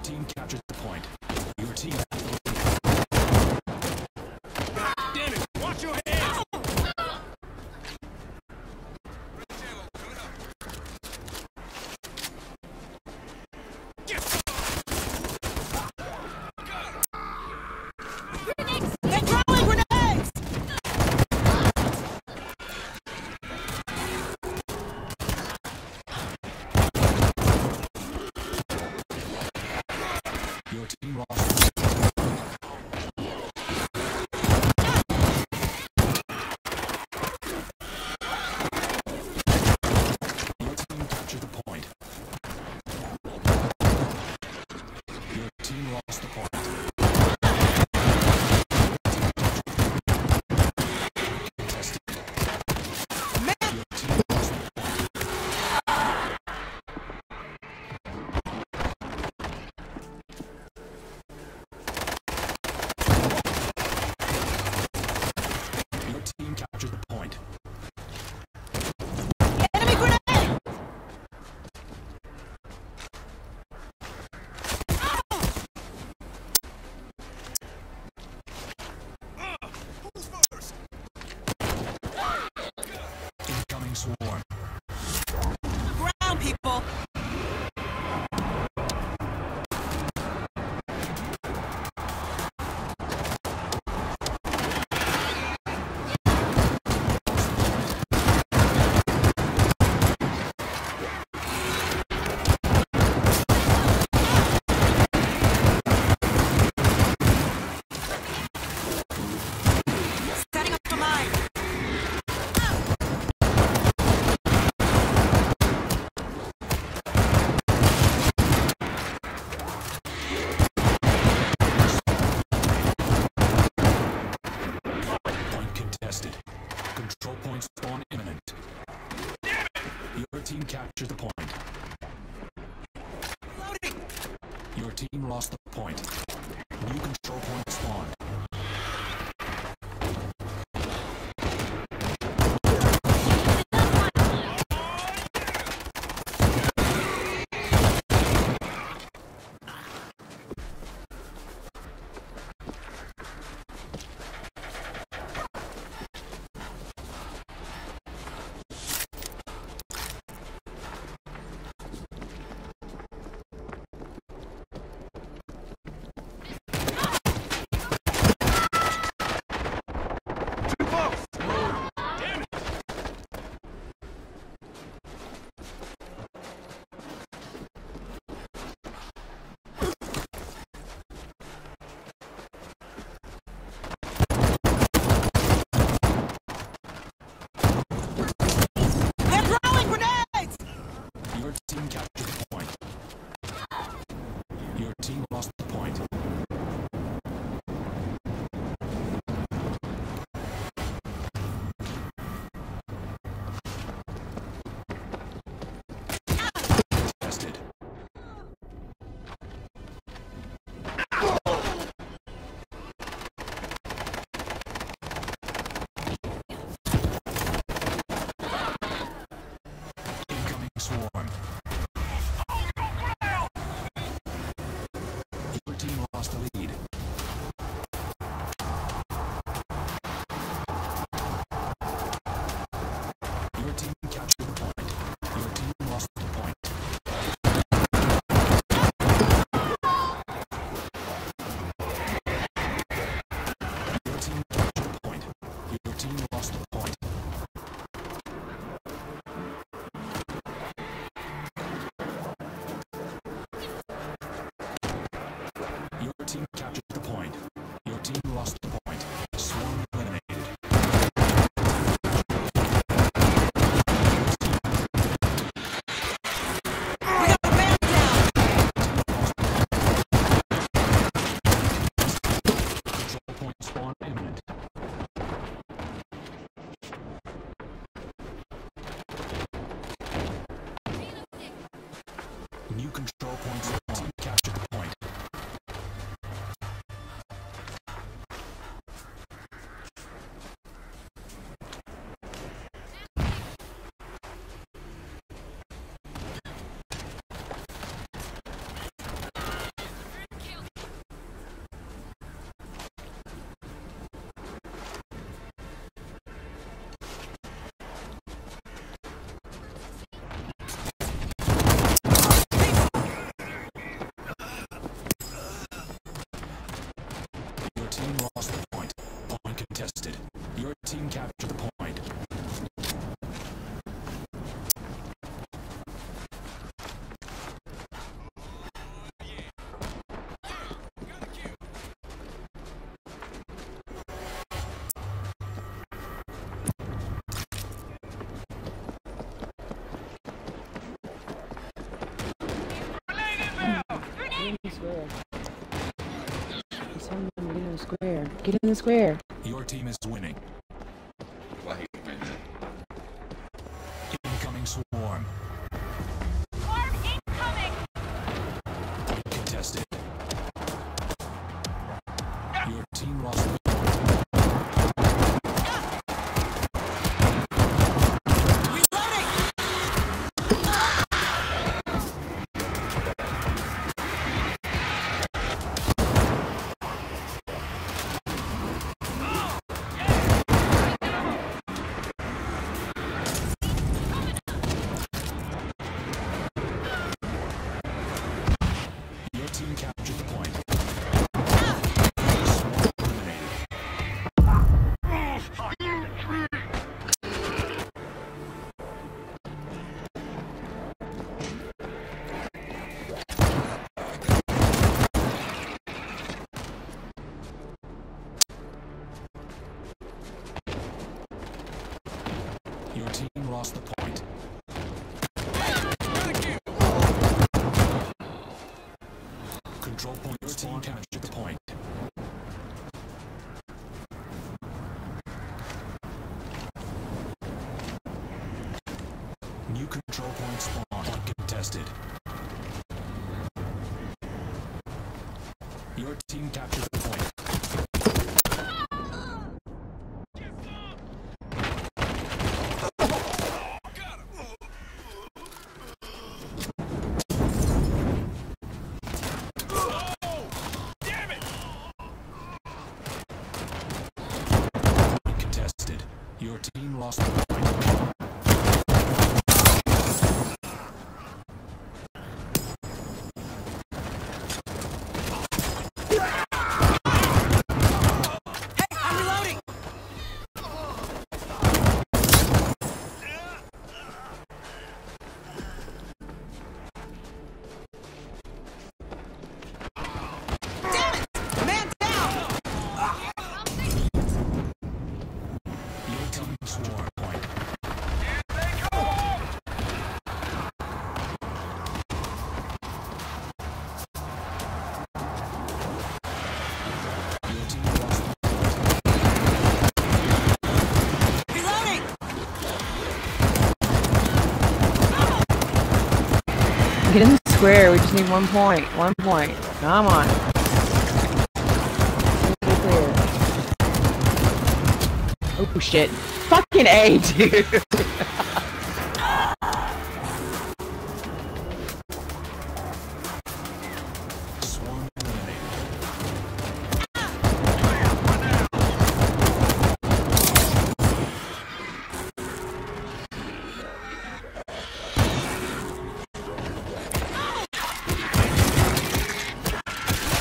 team captured the point. Your team has the lead. Damn it! Watch your hands! They're throwing grenades! Your team lost. Your team captured the point. Your team lost the point. Contested. Your team lost the point. Your team captured the point. Enemy grenade! Who's first? Incoming swarm. Ground people! Setting up a mine! Point contested. Control point spawn imminent. Your team captured the point. Loading! Your team lost the point. New control point spawned. Too close! Damn it! They're throwing grenades! Your team captured the point. Your team lost the point. Contested. Incoming swarm. Your team lost the lead. Your team captured the point. Your team lost the point. Your team captured the point. Your team lost the point. Your team captured the point. Your team lost the point. Swarm eliminated. We got a man down! Control point spawn imminent. New control point spawn. Team captured the point. Contested. Your team captured the point. Get in the square. Your team is winning. Like, man. Incoming swarm. Swarm incoming! Contested. Your team lost the point. Your team captured the point. Swarm eliminated. Your team lost the point. Control point. Your team captured the point. New control point spawn uncontested. Your team captured the point. Contested. Your team lost the point. Hey, I'm reloading! Damn it! Man down! Your team swarm point. Your team lost the Reloading! Get in the square. We just need 1 point. 1 point. Come on. Be clear. Oh shit. Fucking A, dude. swarm eliminated.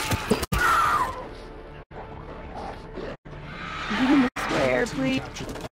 Get in the square, please. Captured the point.